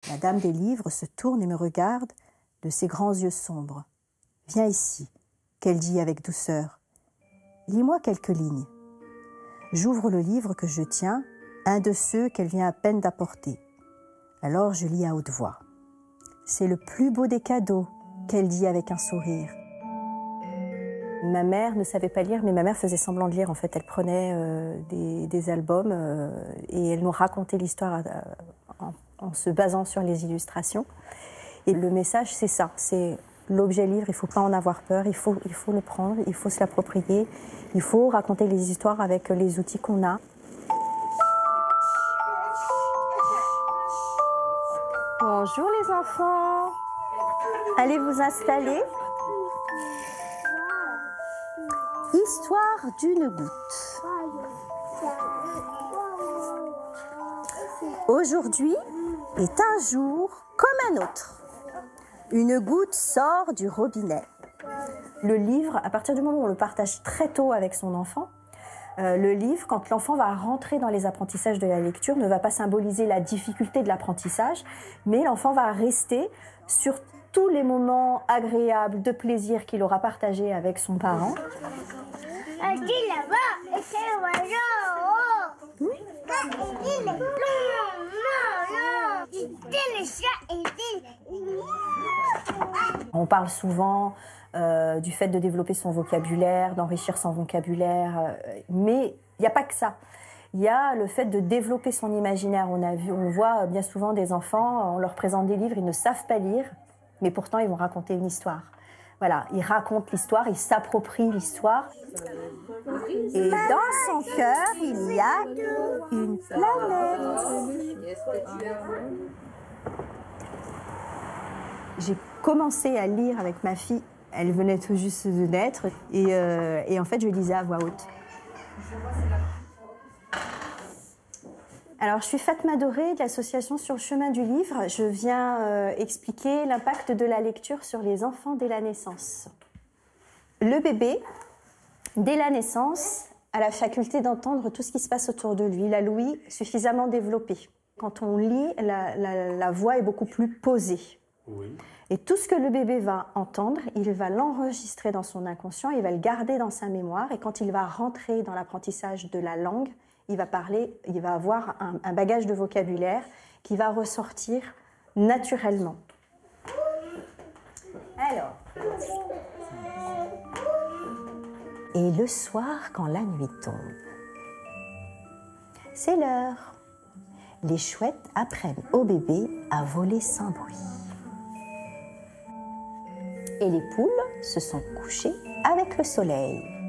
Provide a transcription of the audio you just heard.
La dame des livres se tourne et me regarde de ses grands yeux sombres. « Viens ici », qu'elle dit avec douceur. « Lis-moi quelques lignes. » J'ouvre le livre que je tiens, un de ceux qu'elle vient à peine d'apporter. Alors je lis à haute voix. C'est le plus beau des cadeaux, qu'elle dit avec un sourire. Ma mère ne savait pas lire, mais ma mère faisait semblant de lire. En fait, elle prenait des albums et elle nous racontait l'histoire en se basant sur les illustrations. Et le message, c'est ça, c'est l'objet livre, il ne faut pas en avoir peur, il faut le prendre, il faut se l'approprier, il faut raconter les histoires avec les outils qu'on a. Bonjour les enfants, allez vous installer. Histoire d'une goutte. Aujourd'hui est un jour comme un autre. Une goutte sort du robinet. Le livre, à partir du moment où on le partage très tôt avec son enfant, le livre, quand l'enfant va rentrer dans les apprentissages de la lecture, ne va pas symboliser la difficulté de l'apprentissage, mais l'enfant va rester sur tous les moments agréables de plaisir qu'il aura partagé avec son parent. On parle souvent du fait de développer son vocabulaire, d'enrichir son vocabulaire, mais il n'y a pas que ça. Il y a le fait de développer son imaginaire. On voit bien souvent des enfants, on leur présente des livres, ils ne savent pas lire, mais pourtant ils vont raconter une histoire. Voilà, ils racontent l'histoire, ils s'approprient l'histoire. Et dans son cœur, il y a une planète. J'ai commencé à lire avec ma fille. Elle venait tout juste de naître et en fait, je lisais à voix haute. Alors, je suis Fatma Doré de l'association Sur le chemin du livre. Je viens expliquer l'impact de la lecture sur les enfants dès la naissance. Le bébé, dès la naissance, a la faculté d'entendre tout ce qui se passe autour de lui. Il a l'ouïe suffisamment développée. Quand on lit, la voix est beaucoup plus posée. Oui. Et tout ce que le bébé va entendre, il va l'enregistrer dans son inconscient, il va le garder dans sa mémoire. Et quand il va rentrer dans l'apprentissage de la langue, il va avoir un bagage de vocabulaire qui va ressortir naturellement. Alors, et le soir, quand la nuit tombe, c'est l'heure. Les chouettes apprennent au bébé à voler sans bruit. Et les poules se sont couchées avec le soleil.